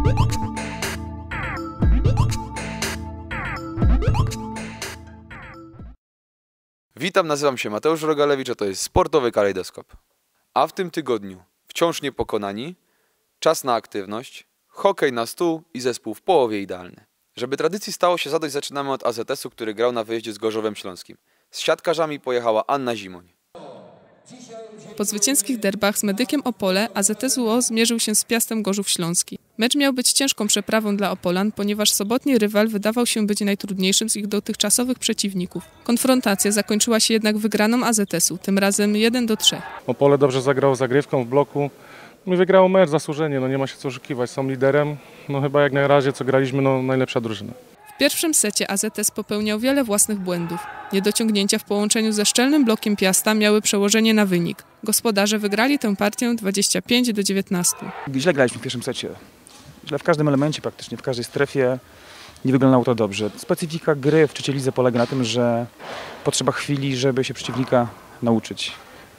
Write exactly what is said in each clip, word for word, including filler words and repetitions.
Witam, nazywam się Mateusz Rogalewicz, a to jest Sportowy Kalejdoskop. A w tym tygodniu wciąż niepokonani, czas na aktywność, hokej na stół i zespół w połowie idealny. Żeby tradycji stało się zadość, zaczynamy od A Z S-u, który grał na wyjeździe z Gorzowem Śląskim. Z siatkarzami pojechała Anna Zimoń. Po zwycięskich derbach z Medykiem Opole A Z S U O zmierzył się z Piastem Gorzów Śląski. Mecz miał być ciężką przeprawą dla Opolan, ponieważ sobotni rywal wydawał się być najtrudniejszym z ich dotychczasowych przeciwników. Konfrontacja zakończyła się jednak wygraną A Z S u, tym razem jeden do trzech. Opole dobrze zagrało zagrywką w bloku i wygrało mecz zasłużenie, no nie ma się co oszukiwać, są liderem, no chyba jak na razie co graliśmy, no najlepsza drużyna. W pierwszym secie A Z S popełniał wiele własnych błędów. Niedociągnięcia w połączeniu ze szczelnym blokiem Piasta miały przełożenie na wynik. Gospodarze wygrali tę partię dwadzieścia pięć do dziewiętnastu. Źle graliśmy w pierwszym secie. Źle w każdym elemencie praktycznie, w każdej strefie. Nie wyglądało to dobrze. Specyfika gry w trzeciej lidze polega na tym, że potrzeba chwili, żeby się przeciwnika nauczyć.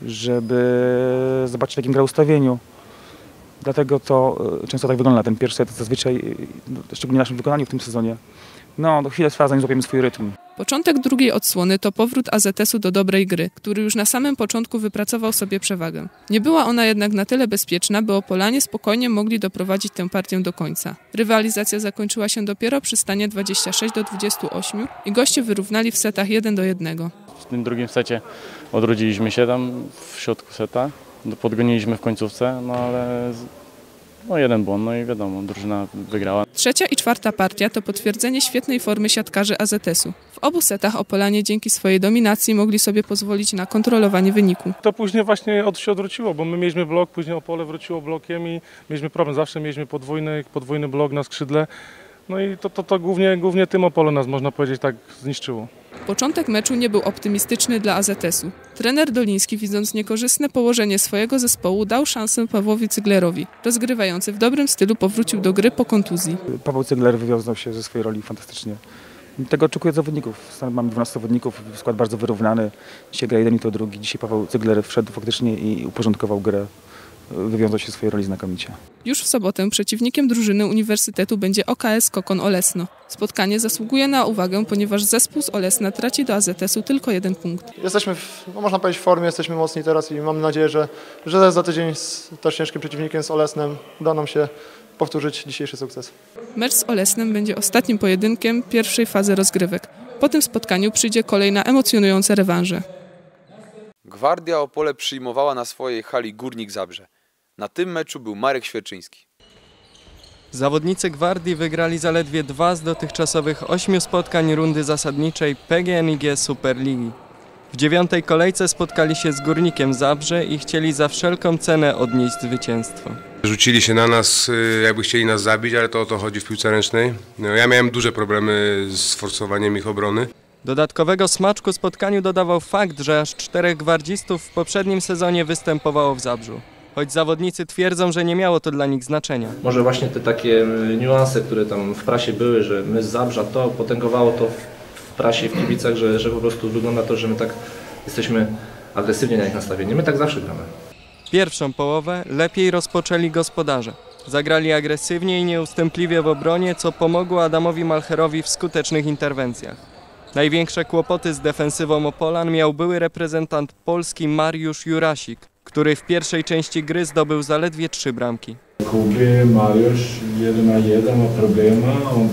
Żeby zobaczyć, w jakim gra ustawieniu. Dlatego to często tak wygląda ten pierwszy set, zazwyczaj, szczególnie w naszym wykonaniu w tym sezonie. No, do chwilę trwa, zanim złapiemy swój rytm. Początek drugiej odsłony to powrót A Z S u do dobrej gry, który już na samym początku wypracował sobie przewagę. Nie była ona jednak na tyle bezpieczna, by Opolanie spokojnie mogli doprowadzić tę partię do końca. Rywalizacja zakończyła się dopiero przy stanie dwadzieścia sześć do dwudziestu ośmiu i goście wyrównali w setach jeden do jednego. W tym drugim secie odrodziliśmy się tam w środku seta, podgoniliśmy w końcówce, no ale no jeden błąd, no i wiadomo, drużyna wygrała. Trzecia i czwarta partia to potwierdzenie świetnej formy siatkarzy A Z S u. W obu setach Opolanie dzięki swojej dominacji mogli sobie pozwolić na kontrolowanie wyniku. To później właśnie od się odwróciło, bo my mieliśmy blok, później Opole wróciło blokiem i mieliśmy problem, zawsze mieliśmy podwójny, podwójny blok na skrzydle. No i to, to, to głównie, głównie tym Opole nas, można powiedzieć, tak zniszczyło. Początek meczu nie był optymistyczny dla A Z S u. Trener Doliński, widząc niekorzystne położenie swojego zespołu, dał szansę Pawłowi Cyglerowi. Rozgrywający w dobrym stylu powrócił do gry po kontuzji. Paweł Cygler wywiązał się ze swojej roli fantastycznie. Tego oczekuję od zawodników. Mamy dwunastu zawodników, skład bardzo wyrównany. Dzisiaj gra jeden i to drugi. Dzisiaj Paweł Cygler wszedł faktycznie i uporządkował grę. Wywiązał się ze swojej roli znakomicie. Już w sobotę przeciwnikiem drużyny Uniwersytetu będzie O K S Kokon Olesno. Spotkanie zasługuje na uwagę, ponieważ zespół z Olesna traci do A Z S u tylko jeden punkt. Jesteśmy, w, no można powiedzieć, w formie, jesteśmy mocni teraz i mam nadzieję, że, że za tydzień z też ciężkim przeciwnikiem, z Olesnem, uda nam się powtórzyć dzisiejszy sukces. Mecz z Olesnem będzie ostatnim pojedynkiem pierwszej fazy rozgrywek. Po tym spotkaniu przyjdzie kolej na emocjonujące rewanże. Gwardia Opole przyjmowała na swojej hali Górnik Zabrze. Na tym meczu był Marek Świerczyński. Zawodnicy Gwardii wygrali zaledwie dwa z dotychczasowych ośmiu spotkań rundy zasadniczej P G N I G Superligi. W dziewiątej kolejce spotkali się z Górnikiem Zabrze i chcieli za wszelką cenę odnieść zwycięstwo. Rzucili się na nas, jakby chcieli nas zabić, ale to o to chodzi w piłce ręcznej. No, ja miałem duże problemy z forsowaniem ich obrony. Dodatkowego smaczku spotkaniu dodawał fakt, że aż czterech gwardzistów w poprzednim sezonie występowało w Zabrzu. Choć zawodnicy twierdzą, że nie miało to dla nich znaczenia. Może właśnie te takie niuanse, które tam w prasie były, że my z Zabrza, to potęgowało to w prasie i w kibicach, że, że po prostu wygląda to, że my tak jesteśmy agresywnie na nich nastawieni. My tak zawsze gramy. Pierwszą połowę lepiej rozpoczęli gospodarze. Zagrali agresywnie i nieustępliwie w obronie, co pomogło Adamowi Malcherowi w skutecznych interwencjach. Największe kłopoty z defensywą Opolan miał były reprezentant Polski Mariusz Jurasik, który w pierwszej części gry zdobył zaledwie trzy bramki. Kuby, Mariusz jeden na jeden ma problemy und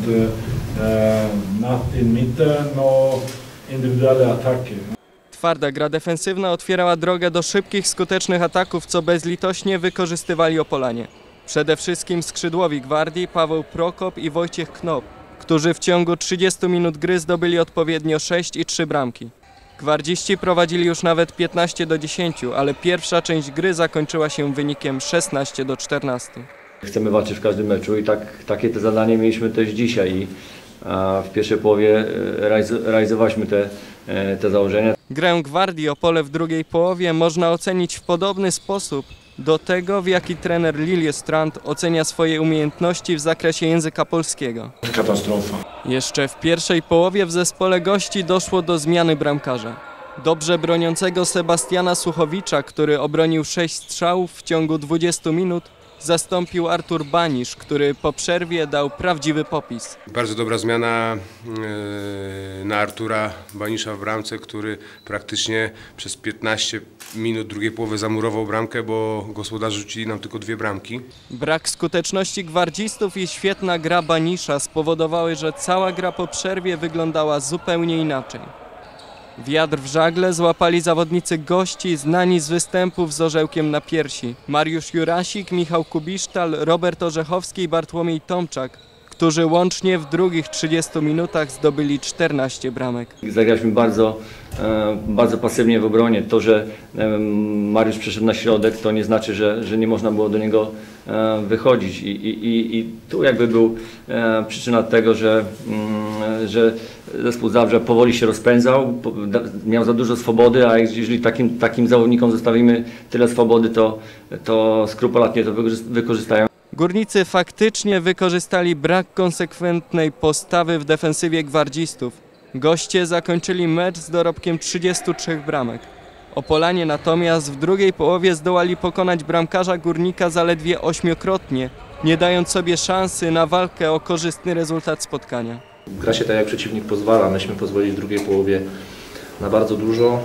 e, nach in Mitte no indywidualne ataki. Twarda gra defensywna otwierała drogę do szybkich, skutecznych ataków, co bezlitośnie wykorzystywali Opolanie. Przede wszystkim skrzydłowi Gwardii Paweł Prokop i Wojciech Knop, którzy w ciągu trzydziestu minut gry zdobyli odpowiednio sześć i trzy bramki. Gwardziści prowadzili już nawet piętnaście do dziesięciu, ale pierwsza część gry zakończyła się wynikiem szesnaście do czternastu. Chcemy walczyć w każdym meczu i tak, takie te zadanie mieliśmy też dzisiaj. I w pierwszej połowie realizowaliśmy te, te założenia. Grę Gwardii Opole w drugiej połowie można ocenić w podobny sposób do tego, w jaki trener Lilje Strand ocenia swoje umiejętności w zakresie języka polskiego. Katastrofa. Jeszcze w pierwszej połowie w zespole gości doszło do zmiany bramkarza. Dobrze broniącego Sebastiana Suchowicza, który obronił sześć strzałów w ciągu dwudziestu minut, zastąpił Artur Banisz, który po przerwie dał prawdziwy popis. Bardzo dobra zmiana na Artura Banisza w bramce, który praktycznie przez piętnaście minut drugiej połowy zamurował bramkę, bo gospodarze rzucili nam tylko dwie bramki. Brak skuteczności gwardzistów i świetna gra Banisza spowodowały, że cała gra po przerwie wyglądała zupełnie inaczej. Wiatr w żagle złapali zawodnicy gości znani z występów z orzełkiem na piersi. Mariusz Jurasik, Michał Kubisztal, Robert Orzechowski i Bartłomiej Tomczak, którzy łącznie w drugich trzydziestu minutach zdobyli czternaście bramek. Zagraliśmy bardzo, bardzo pasywnie w obronie. To, że Mariusz przeszedł na środek, to nie znaczy, że, że nie można było do niego wychodzić. I, i, i tu jakby był przyczyna tego, że, że zespół Zabrze powoli się rozpędzał, miał za dużo swobody, a jeżeli takim, takim zawodnikom zostawimy tyle swobody, to, to skrupulatnie to wykorzystają. Górnicy faktycznie wykorzystali brak konsekwentnej postawy w defensywie gwardzistów. Goście zakończyli mecz z dorobkiem trzydziestu trzech bramek. Opolanie natomiast w drugiej połowie zdołali pokonać bramkarza Górnika zaledwie ośmiokrotnie, nie dając sobie szansy na walkę o korzystny rezultat spotkania. Gra się tak jak przeciwnik pozwala, myśmy pozwolili w drugiej połowie na bardzo dużo.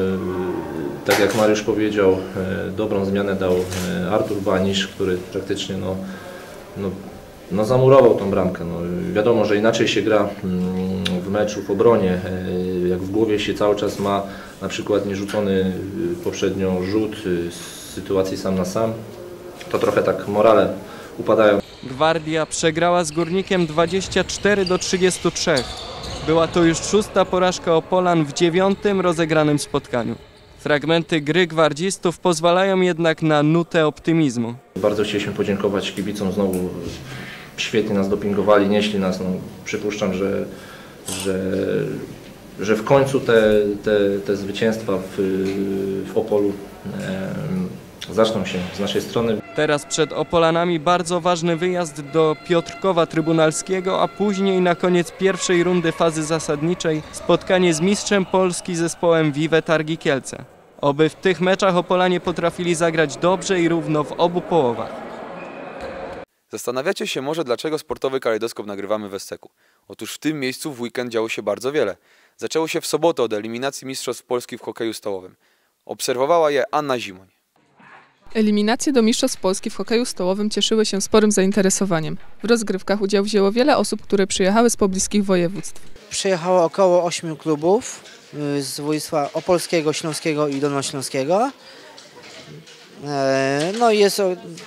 Tak jak Mariusz powiedział, dobrą zmianę dał Artur Banisz, który praktycznie no, no, no zamurował tą bramkę. No, wiadomo, że inaczej się gra w meczu, w obronie, jak w głowie się cały czas ma na przykład nierzucony poprzednio rzut z sytuacji sam na sam, to trochę tak morale upadają. Gwardia przegrała z Górnikiem dwadzieścia cztery do trzydziestu trzech. Była to już szósta porażka Opolan w dziewiątym rozegranym spotkaniu. Fragmenty gry gwardzistów pozwalają jednak na nutę optymizmu. Bardzo chcieliśmy podziękować kibicom, znowu świetnie nas dopingowali, nieśli nas. No, przypuszczam, że, że, że w końcu te, te, te zwycięstwa w, w Opolu e, zaczną się z naszej strony. Teraz przed Opolanami bardzo ważny wyjazd do Piotrkowa Trybunalskiego, a później na koniec pierwszej rundy fazy zasadniczej spotkanie z mistrzem Polski zespołem Vive Targi Kielce. Oby w tych meczach Opolanie potrafili zagrać dobrze i równo w obu połowach. Zastanawiacie się może, dlaczego sportowy kalejdoskop nagrywamy w Esseku. Otóż w tym miejscu w weekend działo się bardzo wiele. Zaczęło się w sobotę od eliminacji Mistrzostw Polski w hokeju stołowym. Obserwowała je Anna Zimoń. Eliminacje do Mistrzostw Polski w hokeju stołowym cieszyły się sporym zainteresowaniem. W rozgrywkach udział wzięło wiele osób, które przyjechały z pobliskich województw. Przyjechało około ośmiu klubów z województwa opolskiego, śląskiego i dolnośląskiego. No i jest,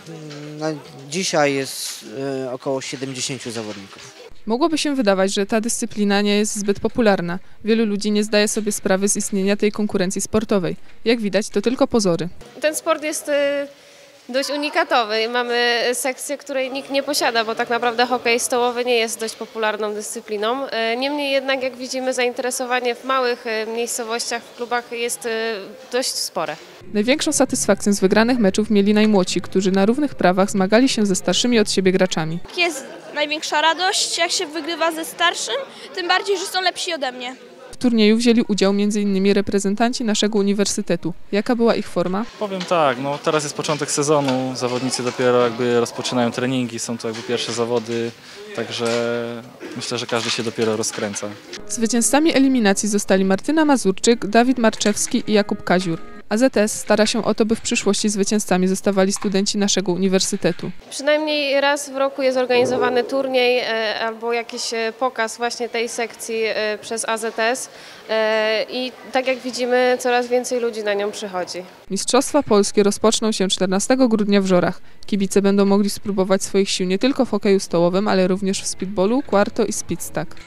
dzisiaj jest około siedemdziesięciu zawodników. Mogłoby się wydawać, że ta dyscyplina nie jest zbyt popularna. Wielu ludzi nie zdaje sobie sprawy z istnienia tej konkurencji sportowej. Jak widać, to tylko pozory. Ten sport jest dość unikatowy. Mamy sekcję, której nikt nie posiada, bo tak naprawdę hokej stołowy nie jest dość popularną dyscypliną. Niemniej jednak, jak widzimy, zainteresowanie w małych miejscowościach, w klubach jest dość spore. Największą satysfakcję z wygranych meczów mieli najmłodsi, którzy na równych prawach zmagali się ze starszymi od siebie graczami. Jest największa radość, jak się wygrywa ze starszym, tym bardziej, że są lepsi ode mnie. W turnieju wzięli udział między innymi reprezentanci naszego uniwersytetu. Jaka była ich forma? Powiem tak, no teraz jest początek sezonu, zawodnicy dopiero jakby rozpoczynają treningi, są to jakby pierwsze zawody, także myślę, że każdy się dopiero rozkręca. Zwycięzcami eliminacji zostali Martyna Mazurczyk, Dawid Marczewski i Jakub Kaziur. A Z T S stara się o to, by w przyszłości zwycięzcami zostawali studenci naszego uniwersytetu. Przynajmniej raz w roku jest organizowany turniej e, albo jakiś pokaz właśnie tej sekcji e, przez A Z T S e, i tak jak widzimy, coraz więcej ludzi na nią przychodzi. Mistrzostwa Polskie rozpoczną się czternastego grudnia w Żorach. Kibice będą mogli spróbować swoich sił nie tylko w hokeju stołowym, ale również w speedballu, quarto i speedstack.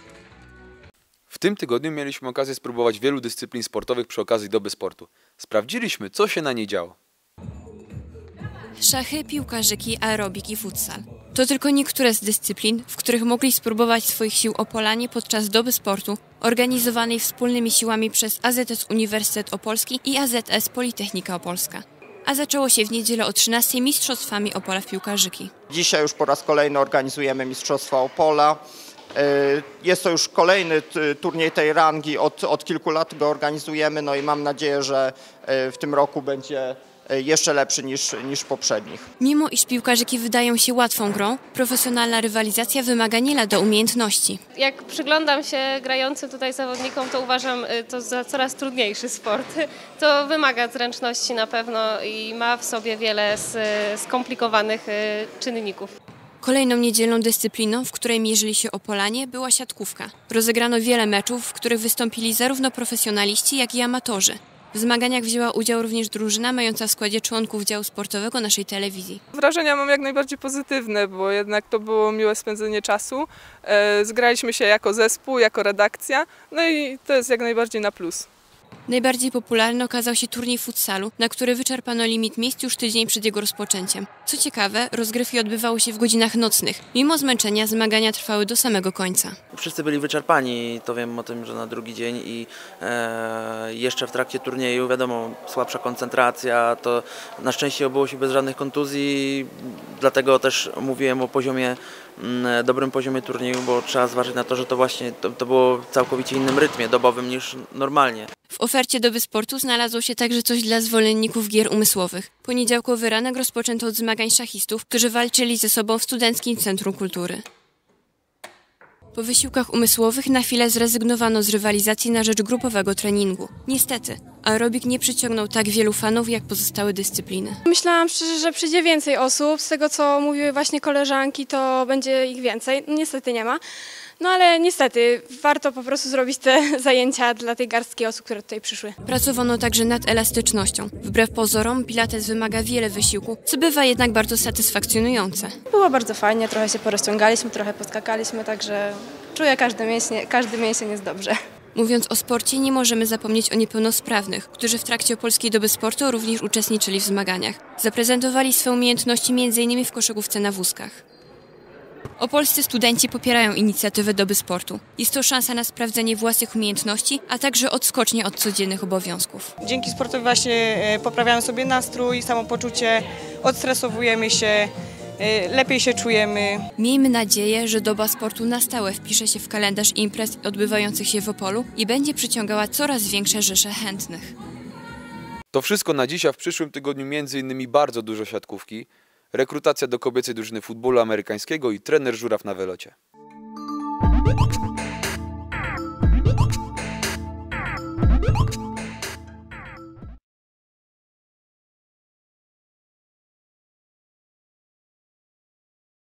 W tym tygodniu mieliśmy okazję spróbować wielu dyscyplin sportowych przy okazji Doby Sportu. Sprawdziliśmy, co się na niej działo. Szachy, piłkarzyki, aerobik i futsal. To tylko niektóre z dyscyplin, w których mogli spróbować swoich sił Opolanie podczas Doby Sportu organizowanej wspólnymi siłami przez A Z S Uniwersytet Opolski i A Z S Politechnika Opolska. A zaczęło się w niedzielę o trzynastej mistrzostwami Opola w piłkarzyki. Dzisiaj już po raz kolejny organizujemy Mistrzostwa Opola. Jest to już kolejny turniej tej rangi, od, od kilku lat go organizujemy, no i mam nadzieję, że w tym roku będzie jeszcze lepszy niż, niż poprzednich. Mimo iż piłkarzyki wydają się łatwą grą, profesjonalna rywalizacja wymaga nie lada umiejętności. Jak przyglądam się grającym tutaj zawodnikom, to uważam to za coraz trudniejszy sport. To wymaga zręczności na pewno i ma w sobie wiele skomplikowanych czynników. Kolejną niedzielną dyscypliną, w której mierzyli się Opolanie, była siatkówka. Rozegrano wiele meczów, w których wystąpili zarówno profesjonaliści, jak i amatorzy. W zmaganiach wzięła udział również drużyna mająca w składzie członków działu sportowego naszej telewizji. Wrażenia mam jak najbardziej pozytywne, bo jednak to było miłe spędzenie czasu. Zgraliśmy się jako zespół, jako redakcja, no i to jest jak najbardziej na plus. Najbardziej popularny okazał się turniej futsalu, na który wyczerpano limit miejsc już tydzień przed jego rozpoczęciem. Co ciekawe, rozgrywki odbywały się w godzinach nocnych. Mimo zmęczenia zmagania trwały do samego końca. Wszyscy byli wyczerpani, to wiem o tym, że na drugi dzień i e, jeszcze w trakcie turnieju, wiadomo, słabsza koncentracja, to na szczęście obyło się bez żadnych kontuzji, dlatego też mówiłem o poziomie, m, dobrym poziomie turnieju, bo trzeba zważyć na to, że to właśnie to, to było w całkowicie innym rytmie dobowym niż normalnie. W ofercie doby sportu znalazło się także coś dla zwolenników gier umysłowych. Poniedziałkowy ranek rozpoczęto od zmagań szachistów, którzy walczyli ze sobą w Studenckim Centrum Kultury. Po wysiłkach umysłowych na chwilę zrezygnowano z rywalizacji na rzecz grupowego treningu. Niestety, aerobik nie przyciągnął tak wielu fanów jak pozostałe dyscypliny. Myślałam szczerze, że przyjdzie więcej osób. Z tego, co mówiły właśnie koleżanki, to będzie ich więcej. Niestety nie ma. No ale niestety warto po prostu zrobić te zajęcia dla tej garstki osób, które tutaj przyszły. Pracowano także nad elastycznością. Wbrew pozorom pilates wymaga wiele wysiłku, co bywa jednak bardzo satysfakcjonujące. Było bardzo fajnie, trochę się porozciągaliśmy, trochę poskakaliśmy, także czuję każdy mięsień, każdy mięsień jest dobrze. Mówiąc o sporcie, nie możemy zapomnieć o niepełnosprawnych, którzy w trakcie Opolskiej Doby Sportu również uczestniczyli w zmaganiach. Zaprezentowali swoje umiejętności między innymi w koszykówce na wózkach. Opolscy studenci popierają inicjatywę Doby Sportu. Jest to szansa na sprawdzenie własnych umiejętności, a także odskocznia od codziennych obowiązków. Dzięki sportowi właśnie poprawiamy sobie nastrój, samopoczucie, odstresowujemy się, lepiej się czujemy. Miejmy nadzieję, że Doba Sportu na stałe wpisze się w kalendarz imprez odbywających się w Opolu i będzie przyciągała coraz większe rzesze chętnych. To wszystko na dziś, a w przyszłym tygodniu między innymi bardzo dużo siatkówki, rekrutacja do kobiecej drużyny futbolu amerykańskiego i trener Żuraw na wylocie.